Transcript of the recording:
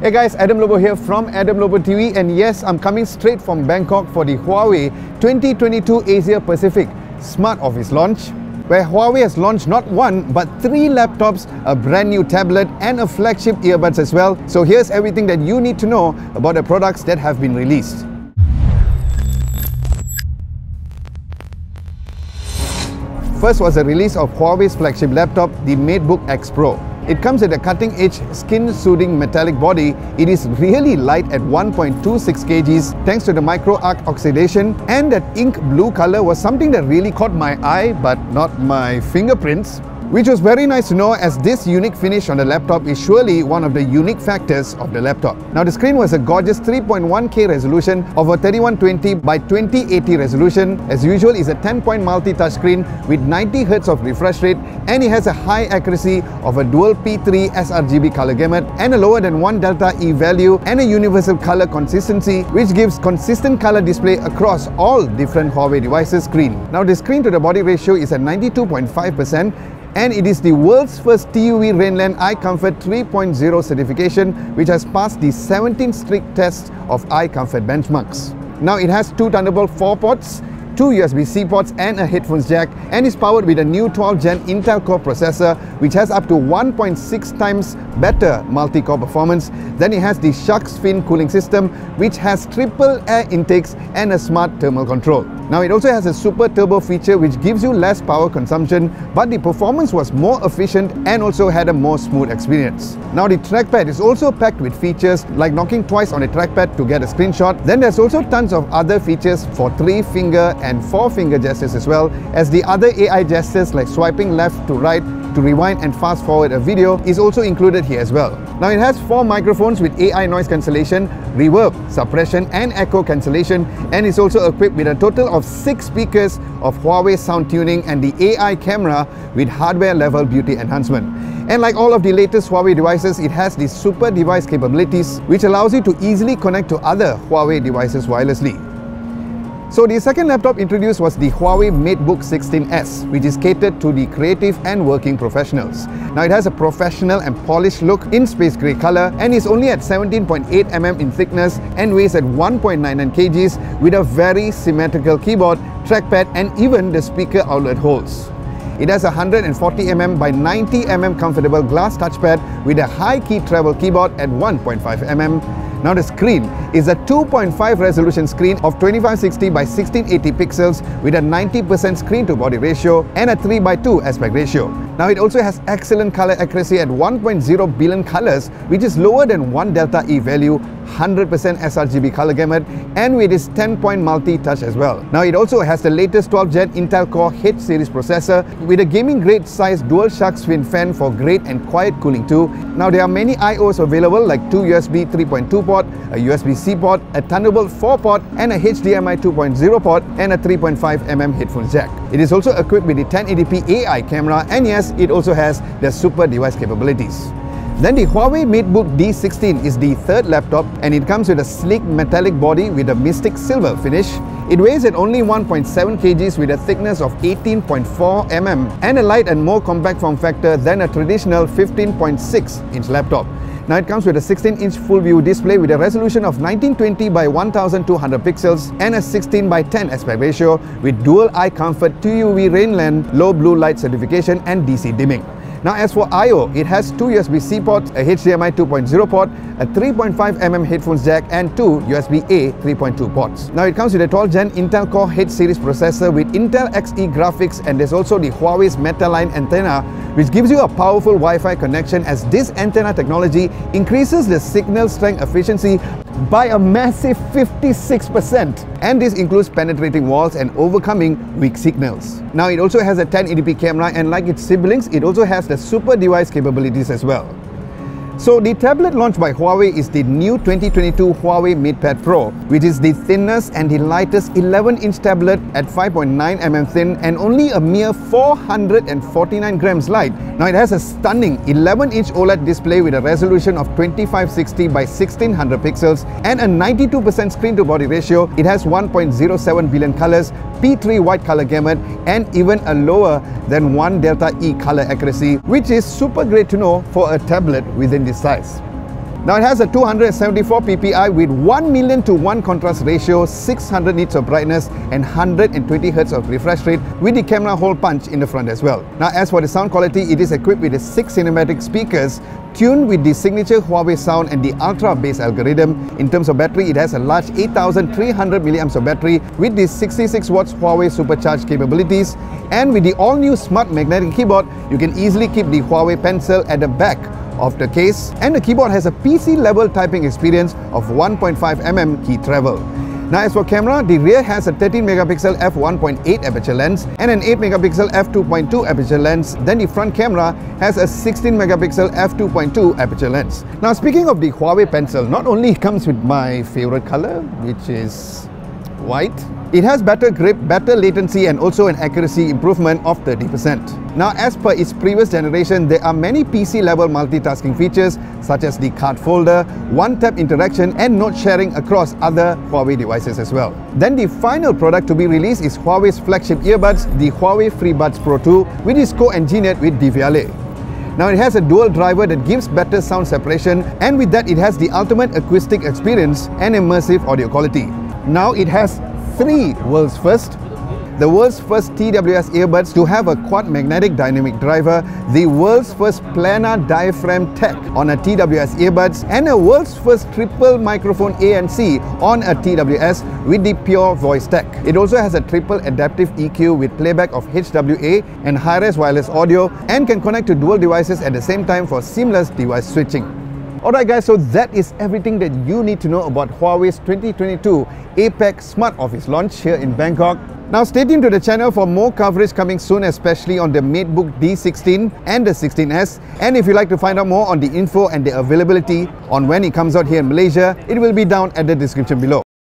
Hey guys, Adam Lobo here from Adam Lobo TV, and yes, I'm coming straight from Bangkok for the Huawei 2022 Asia Pacific Smart Office launch, where Huawei has launched not one but 3 laptops, a brand new tablet and a flagship earbuds as well. So here's everything that you need to know about the products that have been released. First was the release of Huawei's flagship laptop, the MateBook X Pro. It comes with a cutting-edge skin-soothing metallic body. It is really light at 1.26 kg thanks to the micro-arc oxidation, and that ink blue color was something that really caught my eye but not my fingerprints, which was very nice to know, as this unique finish on the laptop is surely one of the unique factors of the laptop. Now the screen was a gorgeous 3.1K resolution of a 3120 by 2080 resolution. As usual, is a 10-point multi-touch screen with 90 Hz of refresh rate, and it has a high accuracy of a dual P3 sRGB color gamut and a lower than 1 delta E value and a universal color consistency, which gives consistent color display across all different Huawei devices screen. Now the screen to the body ratio is at 92.5%, and it is the world's first TUV Rainland Eye Comfort 3.0 certification, which has passed the 17 strict tests of eye comfort benchmarks. Now it has 2 Thunderbolt 4 ports, 2 USB-C ports and a headphones jack, and is powered with a new 12th Gen Intel Core processor, which has up to 1.6 times better multi-core performance. Then it has the shark fin cooling system, which has triple air intakes and a smart thermal control. Now it also has a super turbo feature, which gives you less power consumption, but the performance was more efficient and also had a more smooth experience. Now the trackpad is also packed with features like knocking twice on the trackpad to get a screenshot. Then there's also tons of other features for 3-finger and 4-finger gestures, as well as the other AI gestures like swiping left to right to rewind and fast forward a video is also included here as well. Now it has 4 microphones with AI noise cancellation, reverb, suppression and echo cancellation, and is also equipped with a total of 6 speakers of Huawei sound tuning and the AI camera with hardware level beauty enhancement. And like all of the latest Huawei devices, it has the super device capabilities, which allows you to easily connect to other Huawei devices wirelessly. So the second laptop introduced was the Huawei MateBook D16, which is catered to the creative and working professionals. Now it has a professional and polished look in space grey color, and is only at 17.8 mm in thickness and weighs at 1.99 kg with a very symmetrical keyboard, trackpad and even the speaker outlet holes. It has a 140 mm by 90 mm comfortable glass touchpad with a high key travel keyboard at 1.5 mm. Now the screen is a 2.5 resolution screen of 2560 by 1680 pixels with a 90% screen to body ratio and a 3:2 aspect ratio. Now it also has excellent color accuracy at 1.0 billion colors, which is lower than 1 delta E value, 100% sRGB color gamut, and with its 10-point multi-touch as well. Now it also has the latest 12th Gen Intel Core H series processor with a gaming grade size dual shark fin fan for great and quiet cooling too. Now there are many I/Os available like 2 USB 3.2 port, a USB-C port, a Thunderbolt 4 port and a HDMI 2.0 port and a 3.5 mm headphones jack. It is also equipped with the 1080p AI camera, and yes, it also has the super device capabilities. Then the Huawei MateBook D16 is the third laptop, and it comes with a sleek metallic body with a mystic silver finish. It weighs at only 1.7 kg with a thickness of 18.4 mm and a light and more compact form factor than a traditional 15.6-inch laptop. Now it comes with a 16-inch full-view display with a resolution of 1920 by 1200 pixels and a 16:10 aspect ratio with dual eye comfort TUV Rainland low blue light certification and DC dimming. Now as for I/O, it has 2 USB-C ports, a HDMI 2.0 port, a 3.5 mm headphones jack and 2 USB-A 3.2 ports. Now it comes with a 12th Gen Intel Core H series processor with Intel Xe graphics, and there's also the Huawei's Meta-line antenna, which gives you a powerful Wi-Fi connection, as this antenna technology increases the signal strength efficiency by a massive 56%, and this includes penetrating walls and overcoming weak signals. Now it also has a 1080p camera, and like its siblings, it also has the super device capabilities as well. So the tablet launched by Huawei is the new 2022 Huawei MatePad Pro, which is the thinnest and the lightest 11-inch tablet at 5.9 mm thin and only a mere 449 grams light. Now it has a stunning 11-inch OLED display with a resolution of 2560 by 1600 pixels and a 92% screen to body ratio. It has 1.07 billion colors, P3 white color gamut, and even a lower than 1 delta E color accuracy, which is super great to know for a tablet within this size. Now it has a 274 ppi with 1,000,000 to 1 contrast ratio, 600 nits of brightness and 120 Hz of refresh rate with the camera hole punch in the front as well. Now as for the sound quality, it is equipped with 6 cinematic speakers tuned with the signature Huawei sound and the ultra bass algorithm. In terms of battery, it has a large 8,300 mAh of battery with the 66 watts Huawei supercharged capabilities, and with the all new smart magnetic keyboard, you can easily keep the Huawei pencil at the back of the case, and the keyboard has a PC level typing experience of 1.5 mm key travel. Now as for camera, the rear has a 13 megapixel f1.8 aperture lens and an 8 megapixel f2.2 aperture lens. Then the front camera has a 16 megapixel f2.2 aperture lens. Now speaking of the Huawei pencil, not only it comes with my favorite color, which is white, it has better grip, better latency and also an accuracy improvement of 30%. Now as per its previous generation, there are many PC level multitasking features such as the card folder, one-tap interaction and note sharing across other Huawei devices as well. Then the final product to be released is Huawei's flagship earbuds, the Huawei FreeBuds Pro 2, which is co-engineered with DVLA. Now it has a dual driver that gives better sound separation, and with that it has the ultimate acoustic experience and immersive audio quality. Now it has 3 world's first. The world's first TWS earbuds to have a quad magnetic dynamic driver, the world's first planar diaphragm tech on a TWS earbuds, and a world's first triple microphone ANC on a TWS with the pure voice tech. It also has a triple adaptive EQ with playback of HWA and high-res wireless audio, and can connect to dual devices at the same time for seamless device switching. Alright guys, so that is everything that you need to know about Huawei's 2022 APEC Smart Office launch here in Bangkok. Now stay tuned to the channel for more coverage coming soon, especially on the MateBook D16 and the 16S. And if you'd like to find out more on the info and the availability on when it comes out here in Malaysia, it will be down at the description below.